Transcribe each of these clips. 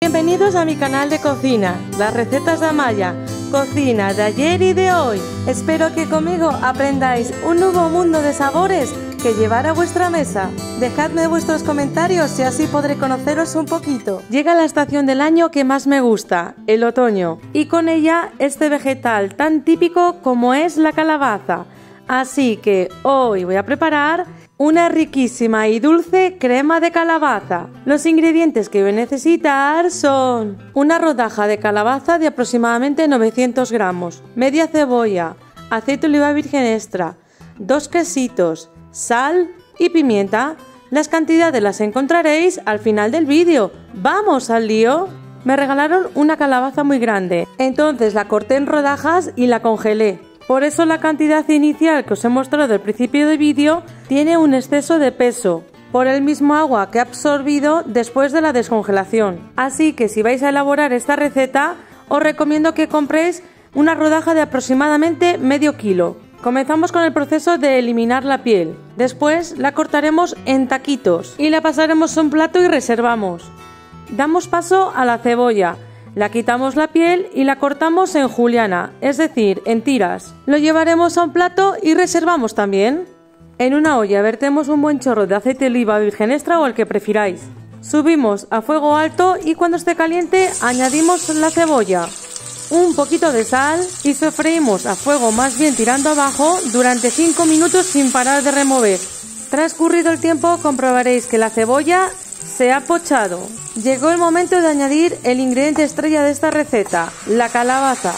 Bienvenidos a mi canal de cocina, las recetas de Amaya, cocina de ayer y de hoy. Espero que conmigo aprendáis un nuevo mundo de sabores que llevar a vuestra mesa. Dejadme vuestros comentarios y así podré conoceros un poquito. Llega la estación del año que más me gusta, el otoño, y con ella este vegetal tan típico como es la calabaza. Así que hoy voy a preparar una riquísima y dulce crema de calabaza. Los ingredientes que voy a necesitar son una rodaja de calabaza de aproximadamente 900 gramos, media cebolla, aceite de oliva virgen extra, 2 quesitos, sal y pimienta. Las cantidades las encontraréis al final del vídeo. ¡Vamos al lío! Me regalaron una calabaza muy grande, entonces la corté en rodajas y la congelé. Por eso la cantidad inicial que os he mostrado al principio del vídeo tiene un exceso de peso, por el mismo agua que ha absorbido después de la descongelación. Así que si vais a elaborar esta receta, os recomiendo que compréis una rodaja de aproximadamente medio kilo. Comenzamos con el proceso de eliminar la piel. Después la cortaremos en taquitos y la pasaremos a un plato y reservamos. Damos paso a la cebolla. La quitamos la piel y la cortamos en juliana, es decir, en tiras. Lo llevaremos a un plato y reservamos también. En una olla vertemos un buen chorro de aceite de oliva virgen extra o el que prefiráis. Subimos a fuego alto y cuando esté caliente añadimos la cebolla, un poquito de sal y sofreímos a fuego más bien tirando abajo durante 5 minutos sin parar de remover. Transcurrido el tiempo comprobaréis que la cebolla se ha pochado. Llegó el momento de añadir el ingrediente estrella de esta receta, la calabaza.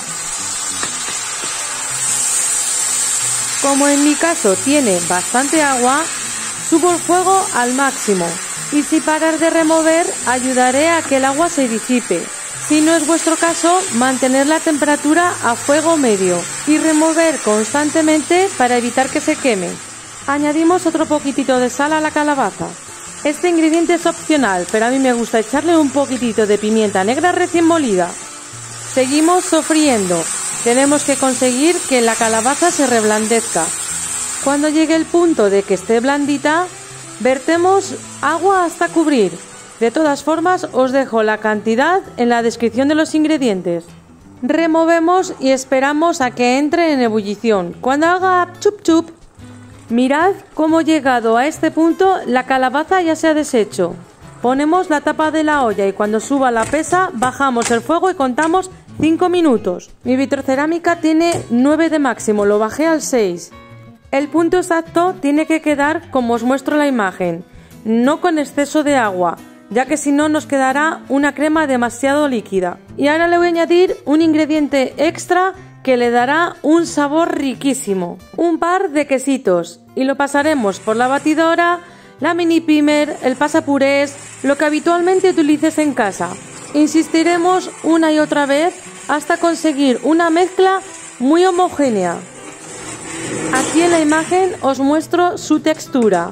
Como en mi caso tiene bastante agua, subo el fuego al máximo y sin parar de remover ayudaré a que el agua se disipe. Si no es vuestro caso, mantener la temperatura a fuego medio y remover constantemente para evitar que se queme. Añadimos otro poquitito de sal a la calabaza. Este ingrediente es opcional, pero a mí me gusta echarle un poquitito de pimienta negra recién molida. Seguimos sofriendo. Tenemos que conseguir que la calabaza se reblandezca. Cuando llegue el punto de que esté blandita, vertemos agua hasta cubrir. De todas formas, os dejo la cantidad en la descripción de los ingredientes. Removemos y esperamos a que entre en ebullición. Cuando haga chup chup, mirad cómo llegado a este punto la calabaza ya se ha deshecho. Ponemos la tapa de la olla y cuando suba la pesa bajamos el fuego y contamos 5 minutos. Mi vitrocerámica tiene 9 de máximo, lo bajé al 6. El punto exacto tiene que quedar como os muestro en la imagen, no con exceso de agua, ya que si no nos quedará una crema demasiado líquida. Y ahora le voy a añadir un ingrediente extra que le dará un sabor riquísimo, un par de quesitos, y lo pasaremos por la batidora, la mini pimer, el pasapurés, lo que habitualmente utilices en casa. Insistiremos una y otra vez hasta conseguir una mezcla muy homogénea. Aquí en la imagen os muestro su textura.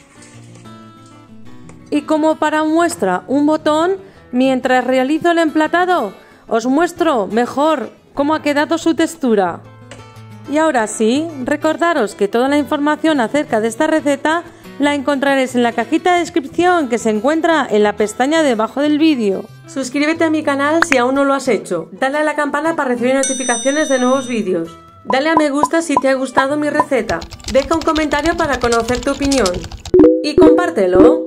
Y como para muestra un botón, mientras realizo el emplatado, os muestro mejor cómo ha quedado su textura. Y ahora sí, recordaros que toda la información acerca de esta receta la encontraréis en la cajita de descripción que se encuentra en la pestaña debajo del vídeo. Suscríbete a mi canal si aún no lo has hecho. Dale a la campana para recibir notificaciones de nuevos vídeos. Dale a me gusta si te ha gustado mi receta. Deja un comentario para conocer tu opinión. Y compártelo.